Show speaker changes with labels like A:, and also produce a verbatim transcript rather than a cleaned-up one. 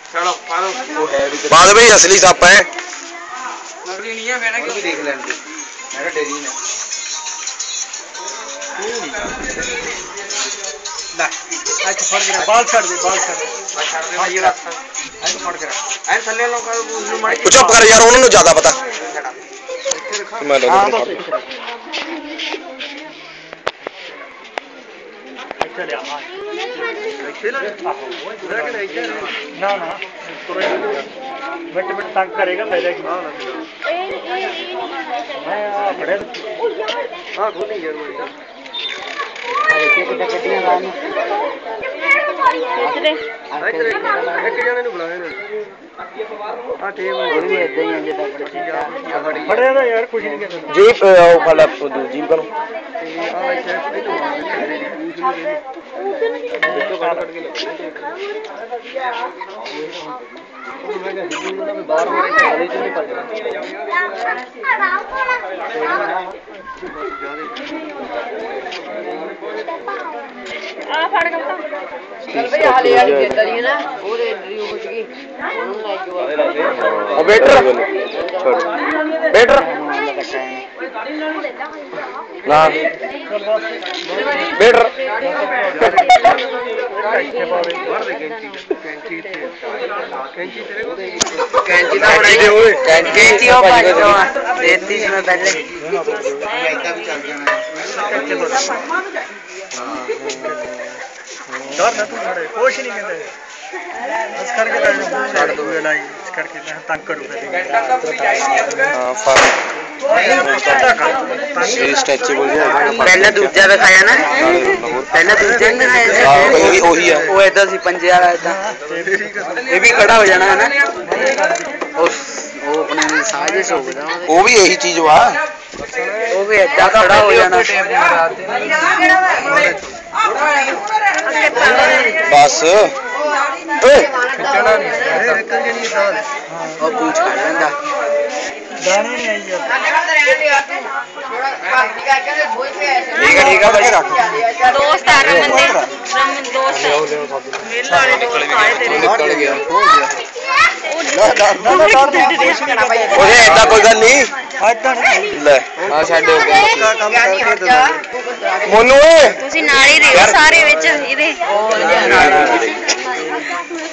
A: चलो पा दो वो है भी
B: पा दो भाई असली सप है
A: नकली नहीं है मैंने क्यों देख लेंगे मेरा डेरी ने ला आज फड़ के बाल छाड़ दे बाल छाड़ दे छाड़ दे भाई रास्ता आज फड़ के आज थल्ले लोग का उसनु मार
B: चुप कर यार उन्होंने ज्यादा पता मैं लो
A: चल यार ऐसे ना ना ना मिनट मिनट तंग करेगा पहले की हां बड़े हां खोल नहीं जरूर देखिए कितना कटियां लाने इधर इधर एक जने ਨੂੰ ਬੁਲਾਇਆ ਇਹਨਾਂ ਆ ਟੇਬ ਇਹ ਵੀ ਇਦਾਂ ਹੀ ਅੰਜੇ ਤੱਕ ਬੜੇ ਦਾ ਯਾਰ ਕੁਝ ਨਹੀਂ ਕਹਿੰਦਾ
B: जी ਉਹ ਫਲਾ ਜੀ ਕਰੋ
A: ਆ ਇੱਥੇ ਇਹਨੂੰ ਦੇਖੋ ਕੱਟ ਕੱਟ ਕੇ ਲੱਗਦਾ ਉਹ ਮੈਂ ਕਿਹਾ ਹਿੱਦੂ ਨੂੰ ਵੀ ਬਾਹਰ ਮਾਰੇ ਤੇ ਗਲੀ ਚ ਨਹੀਂ ਭੱਜਣਾ
C: ਆ ਫੜ ਕੇ चल भाई हाले यार देता नहीं ना वो एंट्री हो चुकी उन्होंने लाइक जो
B: अब वेटर वेटर ना वेटर
A: कैंची
C: ना कैंची हो पाए तो देती इसमें पहले
A: ऐसा भी चल जाना डर ना तू खड़े कुछ नहीं कहते बस करके छाड़ दो ये लाई इस करके मैं तंग करूंगा
B: हां फर ये स्ट्रेचेबल है
C: पहले दूसरा दिखाया ना पहले दूसरा ने दिखाया
B: हां वही वही है
C: वो ऐसा सी पंजे वाला ऐसा ये भी खड़ा हो जाना है ना और वो अपने साजे से हो गया
B: वो भी यही चीज वा
C: वो भी ऐसा खड़ा हो जाना
B: बस
A: खिचड़ा नहीं है निकल जनी दाल
C: और पूछ कर लेंदा
A: दाने नहीं आई यार
B: ठीक है ठीक है बड़े रख
D: दोस्त आ रहा मंदिर रमन दोस्त मिल वाले निकल
B: गया
A: हो गया ना ना ना
B: ओए ऐसा कोई गल नहीं
A: ऐसा नहीं
B: ले आ छाड़ो
A: का काम करके दो
B: मोनू
D: ਤੁਸੀਂ ਨਾਲ ਹੀ ਰਹੋ ਸਾਰੇ ਵਿੱਚ ਇਹਦੇ